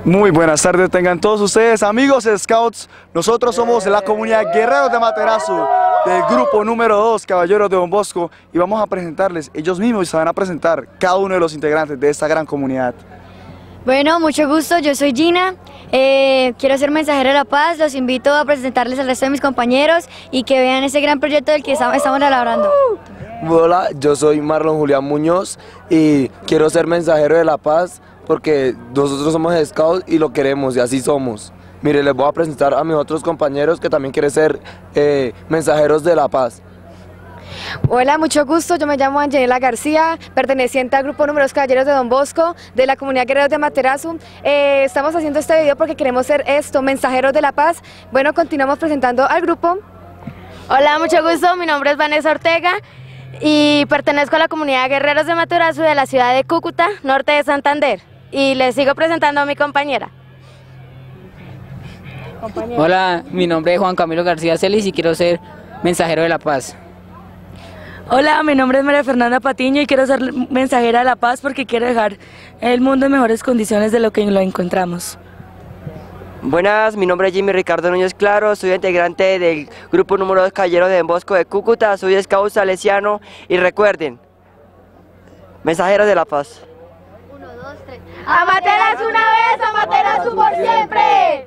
Muy buenas tardes tengan todos ustedes, amigos Scouts. Nosotros somos la comunidad Guerreros de Materazo del grupo número 2, Caballeros de Don Bosco, y vamos a presentarles, ellos mismos se van a presentar cada uno de los integrantes de esta gran comunidad. Bueno, mucho gusto, yo soy Gina, quiero ser mensajero de la paz, los invito a presentarles al resto de mis compañeros y que vean ese gran proyecto del que estamos elaborando. Hola, yo soy Marlon Julián Muñoz y quiero ser mensajero de la paz porque nosotros somos scouts y lo queremos y así somos. Mire, les voy a presentar a mis otros compañeros que también quieren ser mensajeros de la paz. Hola, mucho gusto, yo me llamo Angela García, perteneciente al grupo número 2 Caballeros de Don Bosco, de la comunidad Guerreros de Materazo. Estamos haciendo este video porque queremos ser mensajeros de la paz. Bueno, continuamos presentando al grupo. Hola, mucho gusto, mi nombre es Vanessa Ortega y pertenezco a la comunidad Guerreros de Materazo de la ciudad de Cúcuta, norte de Santander. Y les sigo presentando a mi compañera. Hola, mi nombre es Juan Camilo García Celis y quiero ser mensajero de la paz. Hola, mi nombre es María Fernanda Patiño y quiero ser mensajera de la paz porque quiero dejar el mundo en mejores condiciones de lo que lo encontramos. Buenas, mi nombre es Jimmy Ricardo Núñez Claro, soy integrante del grupo número 2 Caballeros de Don Bosco de Cúcuta, soy scout salesiano y recuerden, mensajeros de la paz. 1, 2, 3. ¡A Materazo una vez, a Materazo por siempre!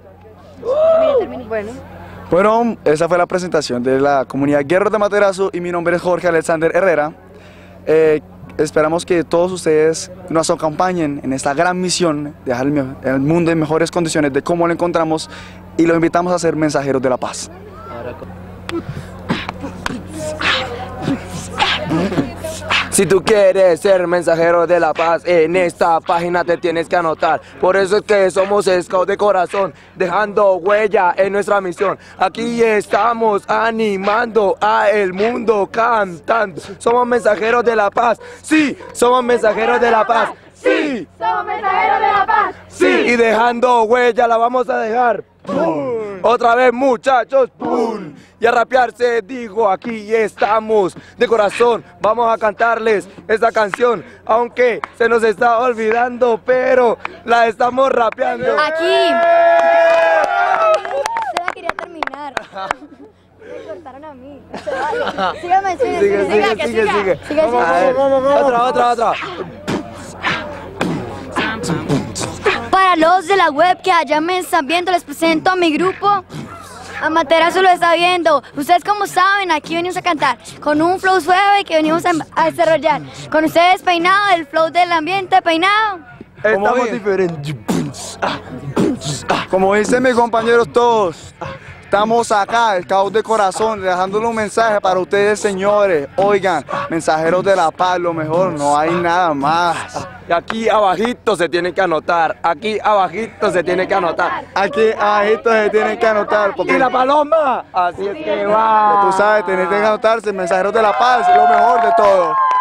Bueno, esa fue la presentación de la comunidad Guerreros de Materazo y mi nombre es Jorge Alexander Herrera. Esperamos que todos ustedes nos acompañen en esta gran misión de dejar el mundo en mejores condiciones de cómo lo encontramos y los invitamos a ser mensajeros de la paz. Si tú quieres ser mensajero de la paz, en esta página te tienes que anotar. Por eso es que somos scouts de corazón, dejando huella en nuestra misión. Aquí estamos animando a el mundo cantando. Somos mensajeros de la paz, sí, somos mensajeros de la paz. Sí, ¡Somos mensajeros de la paz! sí, y dejando huella la vamos a dejar. ¡Pum! Otra vez, muchachos, ¡pum! Y a rapearse digo, aquí estamos de corazón, vamos a cantarles esta canción, aunque se nos está olvidando, pero la estamos rapeando. Aquí. Se la quería terminar. Me cortaron a mí. Sígame, Sigue. Vamos. Otra. Para los de la web que allá me están viendo, les presento a mi grupo. A Materazo lo está viendo. Ustedes como saben, aquí venimos a cantar con un flow suave que venimos a desarrollar. Con ustedes peinado, el flow del ambiente peinado. Estamos diferentes. Como dicen mis compañeros todos, estamos acá, el caos de corazón, dejándole un mensaje para ustedes, señores. Oigan, mensajeros de la paz, lo mejor, no hay nada más. Y aquí abajito se tiene que anotar, aquí abajito se tiene que anotar. Aquí abajito se tienen que anotar. Porque ¡Y la paloma! Así es que va. tú sabes, tienen que anotarse, mensajeros de la paz, lo mejor de todo.